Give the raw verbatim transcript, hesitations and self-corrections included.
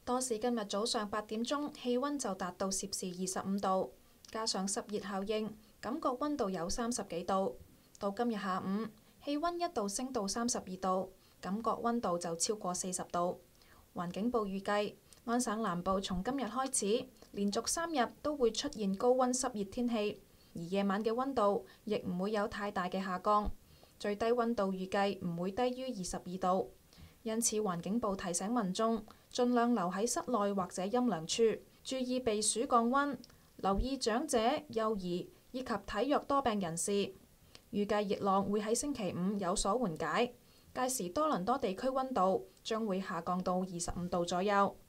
多士今日早上八點鐘氣温就達到攝氏二十五度，加上濕熱效應，感覺温度有三十幾度。到今日下午，氣温一度升到三十二度，感覺温度就超過四十度。環境部預計，安省南部從今日開始，連續三日都會出現高温濕熱天氣，而夜晚嘅温度亦唔會有太大嘅下降，最低温度預計唔會低於二十二度。因此，環境部提醒民眾盡量留喺室內或者陰涼處，注意避暑降温，留意長者、幼兒以及體弱多病人士。預計熱浪會喺星期五有所緩解，屆時多倫多地區温度將會下降到二十五度左右。